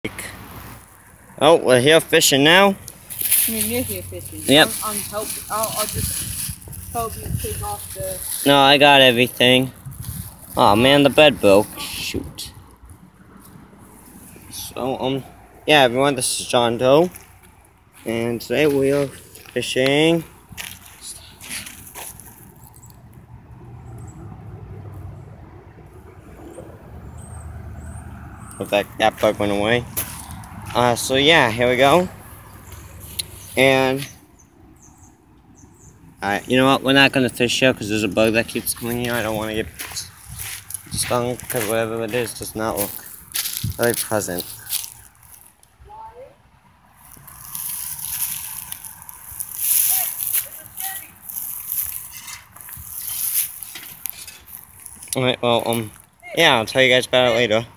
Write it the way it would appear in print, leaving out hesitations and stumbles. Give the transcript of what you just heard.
Oh, we're here fishing now. I mean, you're here fishing. Yep. I'll just help you take off the... No, I got everything. Oh man, the bed broke. Shoot. So, yeah, everyone, this is John Doe. And today we are fishing. Look like that bug went away. So yeah, here we go. And you know what? We're not gonna fish here because there's a bug that keeps coming here. I don't want to get stung because whatever it is does not look very pleasant. Alright, well, yeah, I'll tell you guys about it later.